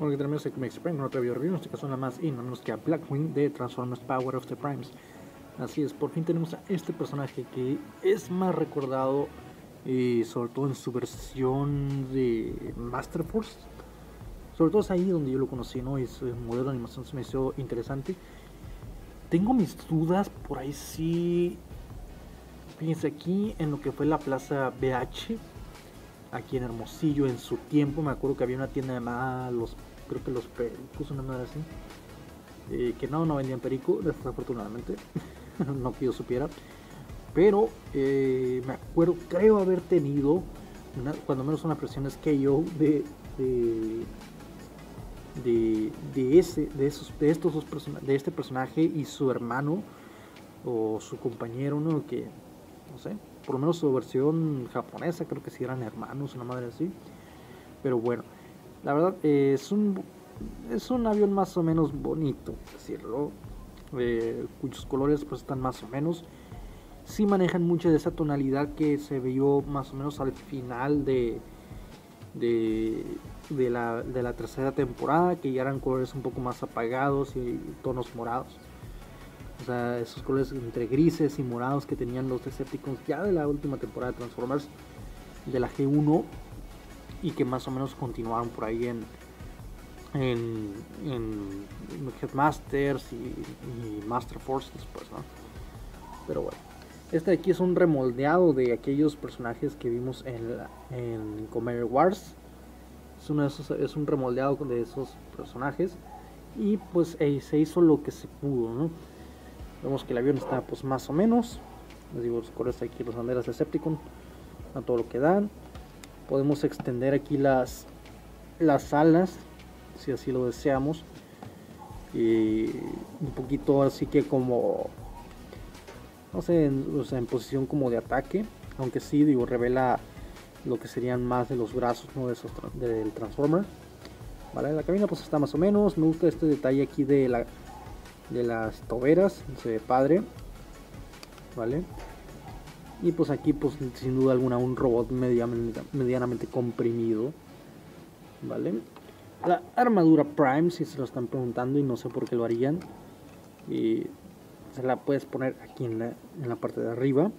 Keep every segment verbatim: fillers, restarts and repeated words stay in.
Bueno, que tenemos aquí Max Prime con otra video review, en este caso nada más y nada menos que a Blackwing de Transformers Power of the Primes. Así es, por fin tenemos a este personaje que es más recordado, eh, sobre todo en su versión de Master Force. Sobre todo es ahí donde yo lo conocí, ¿no? Y su modelo de animación se me hizo interesante. Tengo mis dudas, por ahí sí. Fíjense, aquí en lo que fue la Plaza B H, aquí en Hermosillo, en su tiempo, me acuerdo que había una tienda llamada Los, creo que Los Pericos, una madre así, eh, que no, no vendían perico, desafortunadamente, no que yo supiera, pero eh, me acuerdo, creo haber tenido, una, cuando menos una versión S K O de, de, de, de, ese, de, esos, de, estos dos person de este personaje y su hermano, o su compañero, ¿no? Que, no sé, por lo menos su versión japonesa, creo que sí eran hermanos, una madre así. Pero bueno, la verdad eh, es un es un avión más o menos bonito, decirlo, eh, cuyos colores pues están más o menos. Sí manejan mucho de esa tonalidad que se vio más o menos al final de de, de, la, de la tercera temporada, que ya eran colores un poco más apagados y tonos morados. O sea, esos colores entre grises y morados que tenían los Decepticons ya de la última temporada de Transformers, de la G uno, y que más o menos continuaron por ahí en en, en Headmasters y, y Master Force después, ¿no? Pero bueno, este de aquí es un remoldeado de aquellos personajes que vimos en, la, en Commander Wars. Es, uno de esos, es un remoldeado de esos personajes, y pues eh, se hizo lo que se pudo, ¿no? Vemos que el avión está pues más o menos, les digo, los colores aquí, los banderas de Decepticon a todo lo que dan. Podemos extender aquí las las alas si así lo deseamos, y un poquito así que como no sé, en, o sea, en posición como de ataque, aunque sí, digo, revela lo que serían más de los brazos, ¿no? De esos, del Transformer. Vale, la cabina pues está más o menos. Me gusta este detalle aquí de la de las toberas, se ve padre, vale. Y pues aquí pues sin duda alguna un robot medianamente, medianamente comprimido, vale. La armadura Prime, si se lo están preguntando y no sé por qué lo harían, y se la puedes poner aquí en la, en la parte de arriba,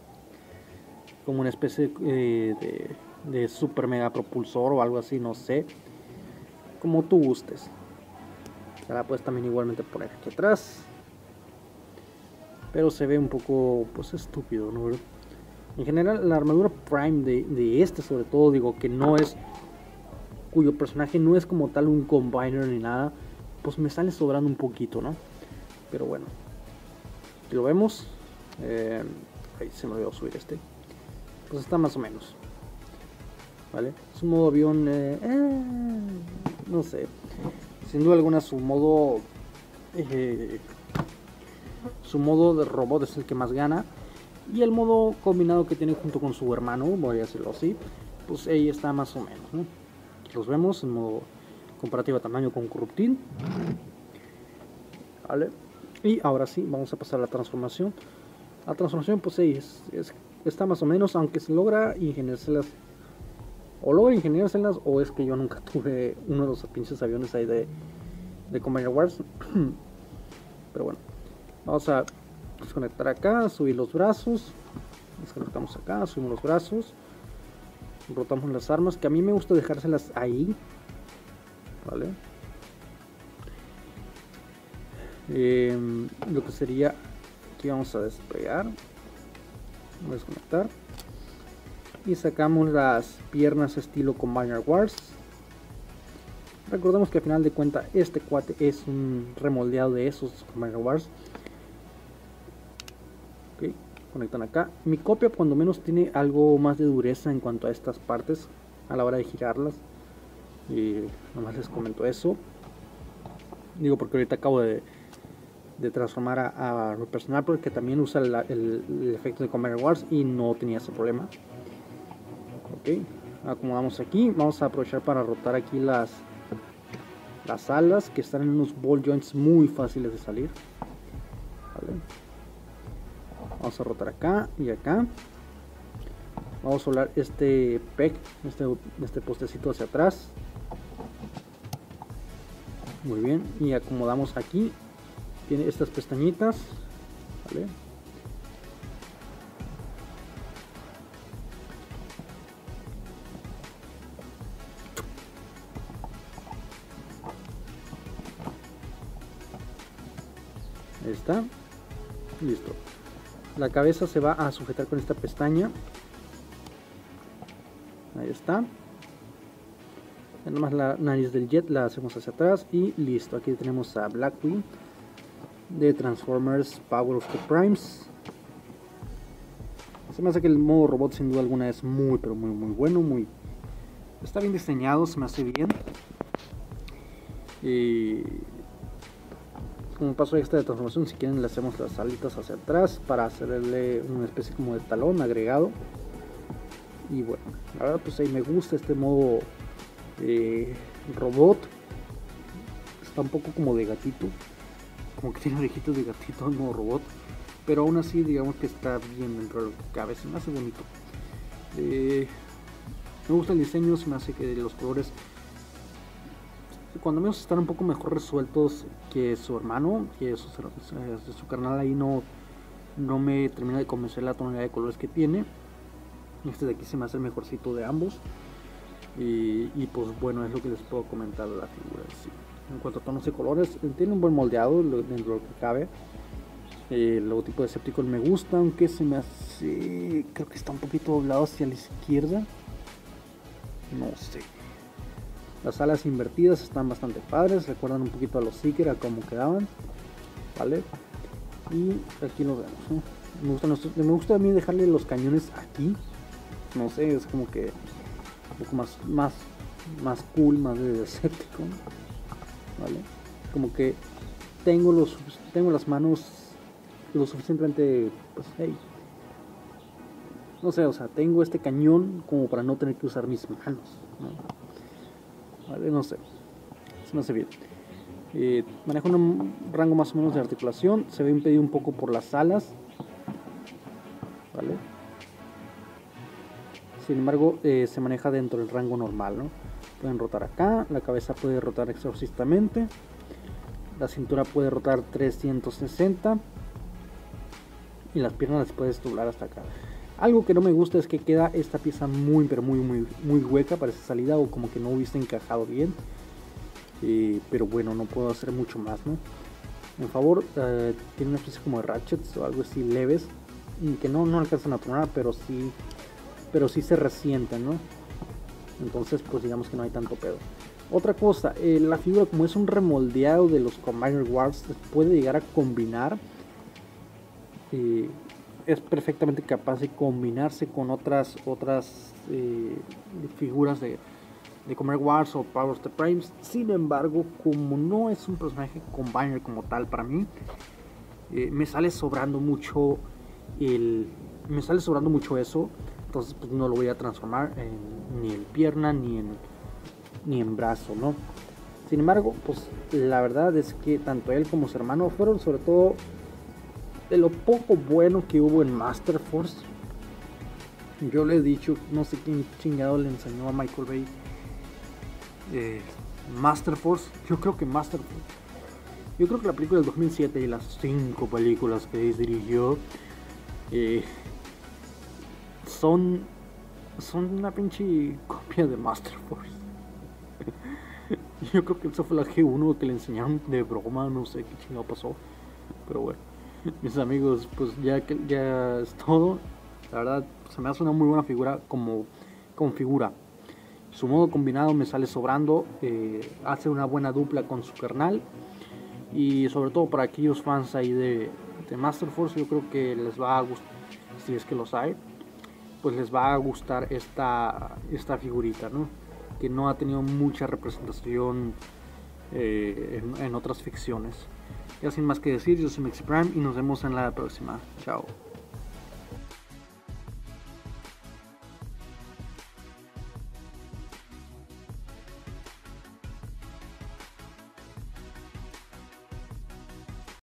como una especie eh, de, de super mega propulsor o algo así, no sé, como tú gustes. Se la puedes también igualmente poner aquí atrás, pero se ve un poco pues estúpido, ¿no? En general la armadura Prime de, de este, sobre todo, digo que no es, cuyo personaje no es como tal un combiner ni nada, pues me sale sobrando un poquito, ¿no? Pero bueno, aquí lo vemos. Eh, ahí se me olvidó subir este. Pues está más o menos, ¿vale? Es un modo avión, eh, eh, no sé, sin duda alguna su modo eh, su modo de robot es el que más gana, y el modo combinado que tiene junto con su hermano, voy a decirlo así, pues ahí está más o menos, ¿no? Aquí los vemos en modo comparativo de tamaño con Corruptil, ¿vale? Y ahora sí, vamos a pasar a la transformación. La transformación pues ahí es, es, está más o menos, aunque se logra ingeniárselas, o logra ingeniárselas, o es que yo nunca tuve uno de los pinches aviones ahí de, de Commander Wars. Pero bueno, vamos a desconectar acá, subir los brazos, desconectamos acá, subimos los brazos, rotamos las armas, que a mí me gusta dejárselas ahí, vale. Eh, lo que sería, aquí vamos a despegar, vamos a desconectar y sacamos las piernas estilo Commander Wars. Recordemos que al final de cuentas este cuate es un remoldeado de esos Commander Wars. Ok, conectan acá. Mi copia cuando menos tiene algo más de dureza en cuanto a estas partes a la hora de girarlas, y nomás les comento eso. Digo porque ahorita acabo de, de transformar a, a Rupert Snapper, que también usa el, el, el efecto de Commander Wars y no tenía ese problema. Ok, acomodamos aquí. Vamos a aprovechar para rotar aquí las las alas, que están en unos ball joints muy fáciles de salir, ¿vale? Vamos a rotar acá y acá. Vamos a soldar este peg, este, este postecito hacia atrás, Muy bien, y acomodamos aquí. Tiene estas pestañitas, ¿vale? Ahí está, listo. La cabeza se va a sujetar con esta pestaña. Ahí está. Nada más la nariz del jet la hacemos hacia atrás y listo. Aquí tenemos a Blackwing de Transformers Power of the Primes. Se me hace que el modo robot sin duda alguna es muy pero muy muy bueno, muy está bien diseñado, se me hace bien. Y como paso extra de transformación, si quieren le hacemos las alitas hacia atrás para hacerle una especie como de talón agregado. Y bueno, la verdad pues ahí me gusta este modo eh, robot. Está un poco como de gatito, como que tiene orejitas de gatito el modo robot, pero aún así digamos que está bien dentro de lo que cabe, se me hace bonito. Eh, me gusta el diseño, se me hace que los colores cuando menos están un poco mejor resueltos que su hermano, que su, su carnal ahí no, no me termina de convencer la tonalidad de colores que tiene. Este de aquí se me hace el mejorcito de ambos. Y, y pues bueno, es lo que les puedo comentar de la figura. Sí. En cuanto a tonos de colores, tiene un buen moldeado dentro de lo que cabe. Eh, el logotipo de Decepticon me gusta, aunque se me hace, creo que está un poquito doblado hacia la izquierda. No sé. Las alas invertidas están bastante padres, recuerdan un poquito a los Seeker, a cómo quedaban, ¿vale? Y aquí lo vemos, ¿eh? Me gusta, me gusta a mí dejarle los cañones aquí, no sé, es como que un poco más, más, más cool, más de Decepticon, ¿vale? Como que tengo, los, tengo las manos lo suficientemente, pues, hey, no sé, o sea, tengo este cañón como para no tener que usar mis manos, ¿no? Vale, no sé, se me hace bien. Eh, maneja un rango más o menos de articulación, se ve impedido un poco por las alas, ¿vale? Sin embargo, eh, se maneja dentro del rango normal, ¿no? Pueden rotar acá, la cabeza puede rotar exorcistamente, la cintura puede rotar trescientos sesenta y las piernas las puedes doblar hasta acá. Algo que no me gusta es que queda esta pieza muy pero muy muy muy hueca para esa salida, o como que no hubiese encajado bien, eh, pero bueno, no puedo hacer mucho más, ¿no? En favor, eh, tiene una especie como de ratchets o algo así leves que no, no alcanzan a tronar, pero sí pero sí se resienten, ¿no? Entonces pues digamos que no hay tanto pedo. Otra cosa, eh, la figura, como es un remoldeado de los Combiner Wars, puede llegar a combinar, eh, es perfectamente capaz de combinarse con otras otras eh, figuras de, de Combiner Wars o Power of the Primes. Sin embargo, como no es un personaje Combiner como tal para mí, eh, me sale sobrando mucho el me sale sobrando mucho eso. Entonces pues no lo voy a transformar en, ni en pierna ni en ni en brazo, ¿no? Sin embargo, pues la verdad es que tanto él como su hermano fueron sobre todo de lo poco bueno que hubo en Master Force. Yo le he dicho, no sé quién chingado le enseñó a Michael Bay eh, Master Force. Yo creo que Master Force Yo creo que la película del dos mil siete y las cinco películas que dirigió eh, son son una pinche copia de Master Force. Yo creo que esa fue la G uno que le enseñaron de broma, no sé qué chingado pasó, pero bueno, mis amigos, pues ya que ya es todo. La verdad se me hace una muy buena figura como, como figura. Su modo combinado me sale sobrando, eh, hace una buena dupla con su carnal, y sobre todo para aquellos fans ahí de, de Master Force, yo creo que les va a gustar, si es que los hay, pues les va a gustar esta, esta figurita, ¿no? Que no ha tenido mucha representación eh, en, en otras ficciones. Ya sin más que decir, yo soy Mexi Prime y nos vemos en la próxima. Chao.